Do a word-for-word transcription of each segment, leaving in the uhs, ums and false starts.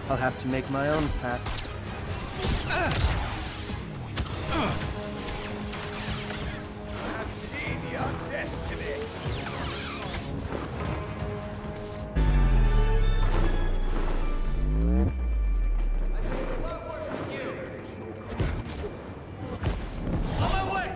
I'll have to make my own path. I've seen your destiny. I see the one word from you. On my way.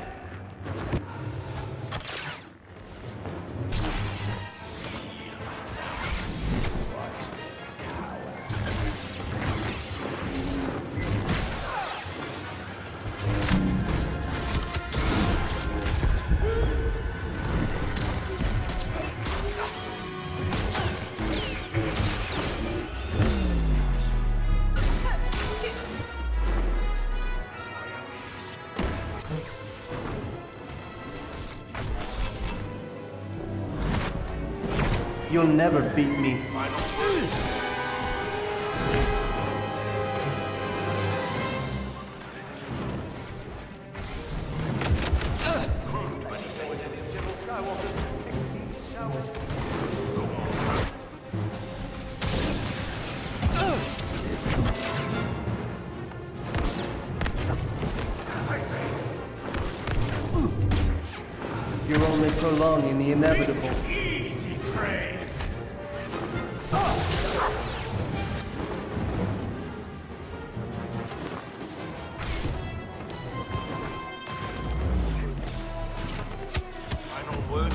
You'll never beat me. You're only prolonging the inevitable. Easy prey. Final word.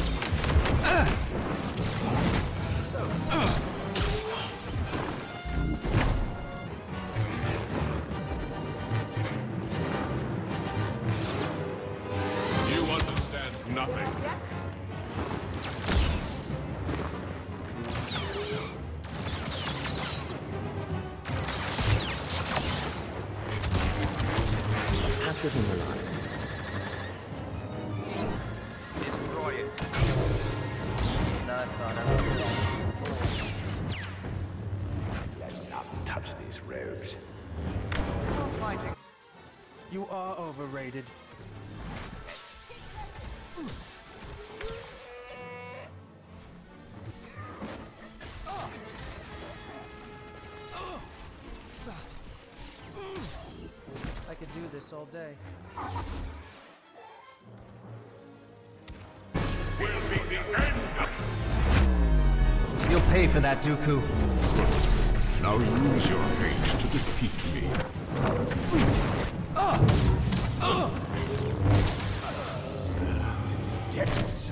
So. You understand nothing. After him alive. Destroy it. Now I thought I was Let's not touch these robes. fighting. You are overrated. I could do this all day. Will be the end of You'll pay for that, Dooku. Now use your haste to defeat me. Depths.